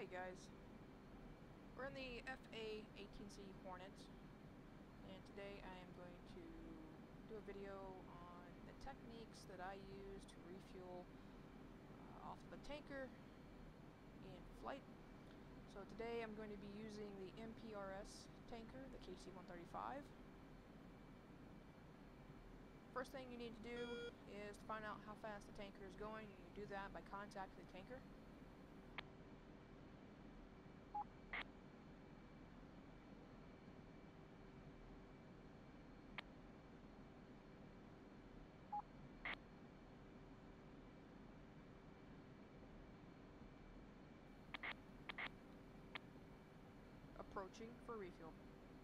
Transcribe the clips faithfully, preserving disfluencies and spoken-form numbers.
Hi guys, we're in the F A eighteen C Hornet, and today I am going to do a video on the techniques that I use to refuel uh, off of a tanker in flight. So today I'm going to be using the M P R S tanker, the K C one thirty-five. First thing you need to do is to find out how fast the tanker is going, and you do that by contacting the tanker. Approaching for refuel.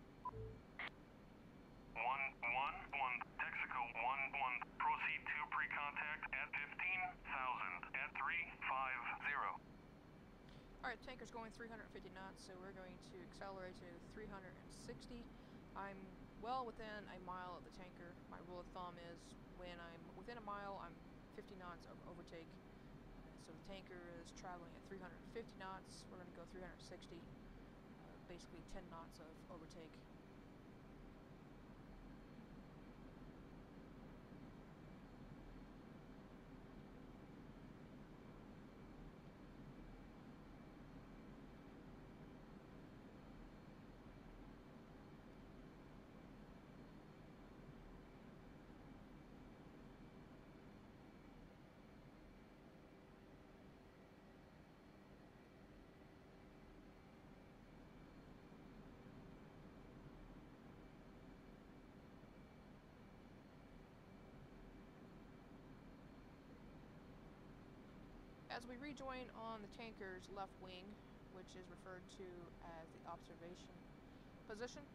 One one one Texaco one one. Proceed to pre-contact at fifteen thousand at three five zero. Alright, tanker's going three hundred fifty knots, so we're going to accelerate to three hundred sixty. I'm well within a mile of the tanker. My rule of thumb is when I'm within a mile, I'm fifty knots of overtake. Uh, so the tanker is traveling at three hundred fifty knots. We're going to go three hundred sixty. Uh, basically ten knots of overtake. As we rejoin on the tanker's left wing, which is referred to as the observation position,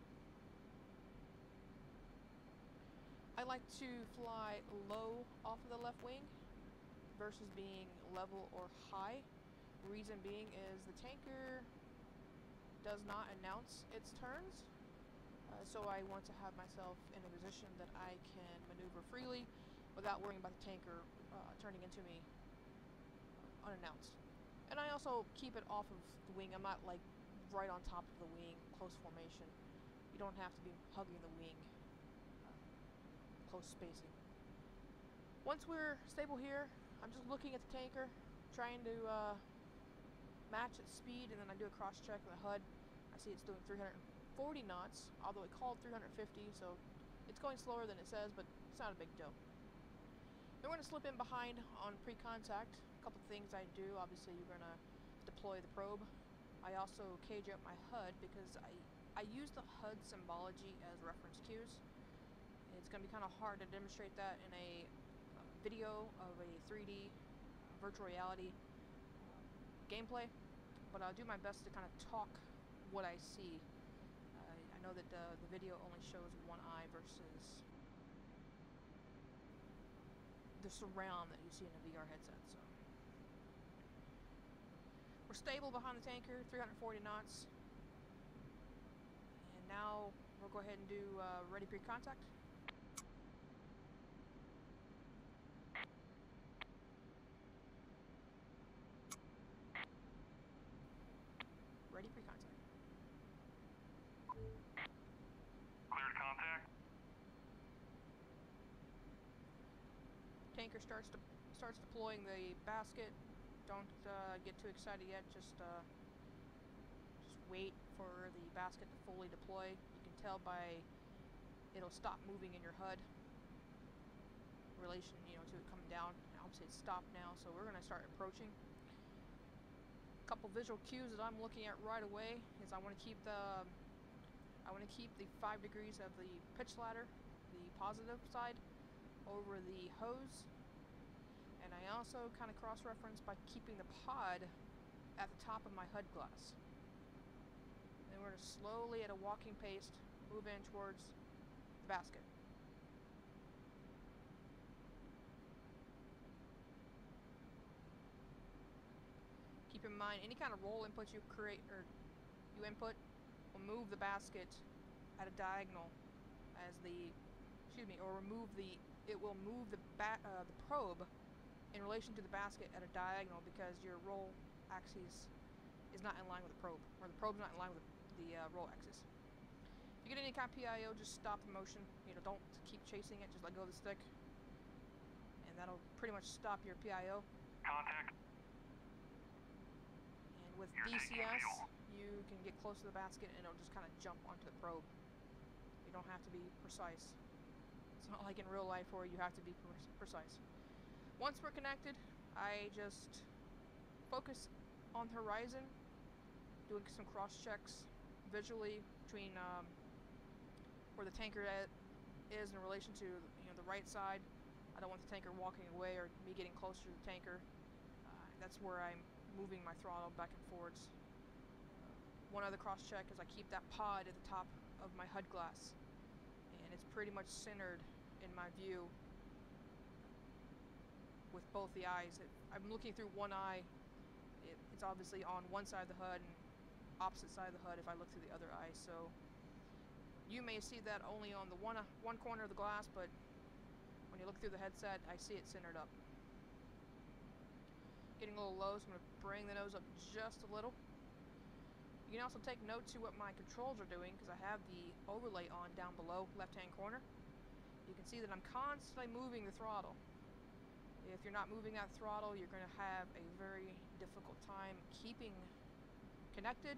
I like to fly low off of the left wing versus being level or high. Reason being is the tanker does not announce its turns, uh, so I want to have myself in a position that I can maneuver freely without worrying about the tanker uh, turning into me unannounced. And I also keep it off of the wing. I'm not like right on top of the wing, close formation. You don't have to be hugging the wing, uh, close spacing. Once we're stable here, I'm just looking at the tanker, trying to uh, match its speed, and then I do a cross check of the H U D. I see it's doing three hundred forty knots, although it called three hundred fifty, so it's going slower than it says, but it's not a big deal. We're going to slip in behind on pre-contact. A couple things I do. Obviously, you're going to deploy the probe. I also cage out my H U D because I, I use the H U D symbology as reference cues. It's going to be kind of hard to demonstrate that in a video of a three D virtual reality gameplay, but I'll do my best to kind of talk what I see. Uh, I know that the, the video only shows one eye versus the surround that you see in a V R headset. So we're stable behind the tanker, three hundred forty knots, and now we'll go ahead and do uh, ready pre-contact. Ready pre-contact. Cleared contact. Tanker starts to starts deploying the basket. Don't uh, get too excited yet. Just uh, just wait for the basket to fully deploy. You can tell by it'll stop moving in your H U D in relation, you know, to it coming down. Obviously, it's stopped now, so we're going to start approaching. A couple visual cues that I'm looking at right away is I want to keep the I want to keep the five degrees of the pitch ladder, the positive side, over the hose, and I also kind of cross-reference by keeping the pod at the top of my H U D glass. Then we're going to slowly, at a walking pace, move in towards the basket. Keep in mind, any kind of roll input you create or you input will move the basket at a diagonal as the, excuse me, or remove the, it will move the ba uh, the probe in relation to the basket at a diagonal because your roll axes is not in line with the probe, or the probe's not in line with the, the uh, roll axis. If you get any kind of P I O, just stop the motion. You know, don't keep chasing it. Just let go of the stick, and that'll pretty much stop your P I O. Contact. And with You're D C taking S, fuel. you can get close to the basket, and it'll just kind of jump onto the probe. You don't have to be precise. It's not like in real life where you have to be pre precise. Once we're connected, I just focus on the horizon, doing some cross checks visually between um, where the tanker is in relation to, you know, the right side. I don't want the tanker walking away or me getting closer to the tanker. Uh, that's where I'm moving my throttle back and forwards. One other cross check is I keep that pod at the top of my H U D glass, and it's pretty much centered in my view with both the eyes. It, I'm looking through one eye. It, it's obviously on one side of the H U D and opposite side of the H U D if I look through the other eye. So you may see that only on the one uh, one corner of the glass, but when you look through the headset, I see it centered up. Getting a little low, so I'm going to bring the nose up just a little. You can also take note to what my controls are doing, because I have the overlay on down below, left-hand corner. You can see that I'm constantly moving the throttle. If you're not moving that throttle, you're going to have a very difficult time keeping connected.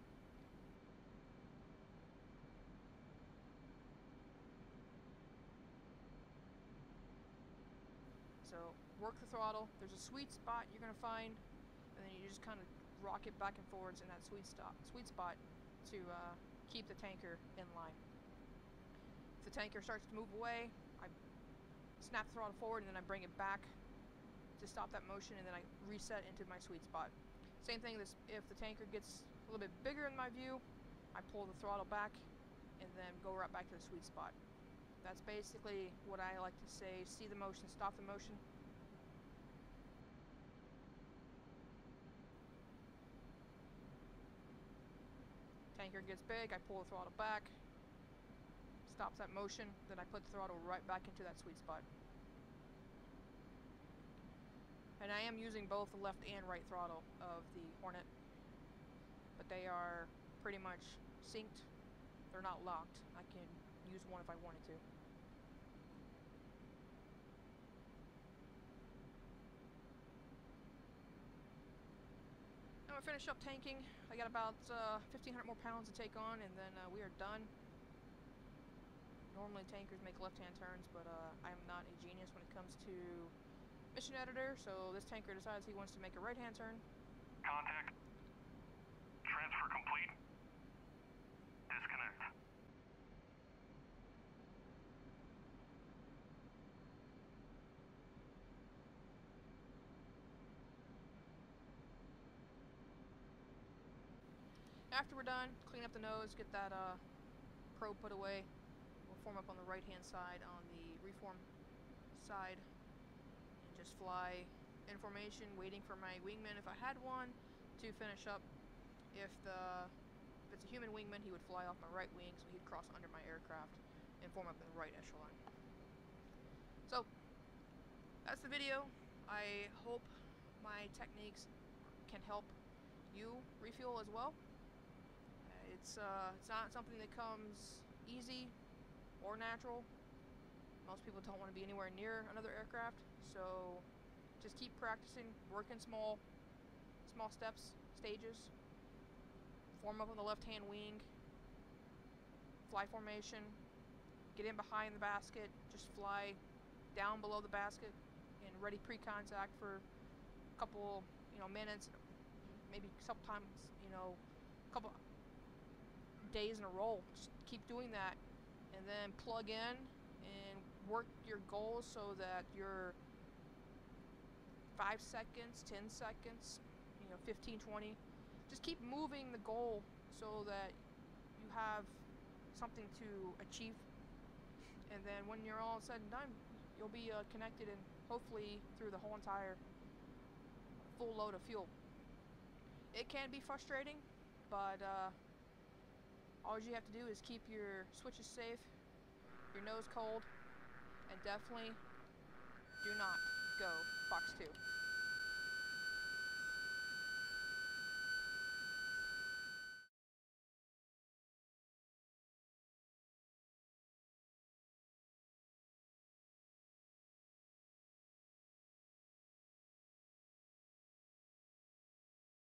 So work the throttle. There's a sweet spot you're going to find, and then you just kind of rock it back and forwards in that sweet stop, sweet spot to uh, keep the tanker in line. If the tanker starts to move away, I snap the throttle forward, and then I bring it back to stop that motion, and then I reset into my sweet spot. Same thing this, if the tanker gets a little bit bigger in my view, I pull the throttle back and then go right back to the sweet spot. That's basically what I like to say: see the motion, stop the motion. Tanker gets big, I pull the throttle back, stops that motion, then I put the throttle right back into that sweet spot. And I am using both the left and right throttle of the Hornet, but they are pretty much synced. They're not locked. I can use one if I wanted to. I'm gonna finish up tanking. I got about uh, fifteen hundred more pounds to take on, and then uh, we are done. Normally tankers make left-hand turns, but uh, I am not a genius when it comes to mission editor, so this tanker decides he wants to make a right-hand turn. Contact. Transfer complete. Disconnect. After we're done, clean up the nose, get that uh, probe put away. We'll form up on the right-hand side on the reform side, and just fly in formation, waiting for my wingman, if I had one, to finish up. If the if it's a human wingman, he would fly off my right wing, so he'd cross under my aircraft and form up in the right echelon. So that's the video. I hope my techniques can help you refuel as well. Uh, it's uh, it's not something that comes easy or natural. Most people don't want to be anywhere near another aircraft, so just keep practicing, work in small, small steps, stages. Form up on the left-hand wing, fly formation, get in behind the basket, just fly down below the basket, and ready pre-contact for a couple, you know, minutes, maybe sometimes, you know, a couple days in a row. Just keep doing that, and then plug in and work your goals so that you're five seconds, ten seconds, you know, fifteen, twenty. Just keep moving the goal so that you have something to achieve. And then when you're all said and done, you'll be uh, connected and hopefully through the whole entire full load of fuel. It can be frustrating, but uh, all you have to do is keep your switches safe, your nose cold, and definitely do not go box two.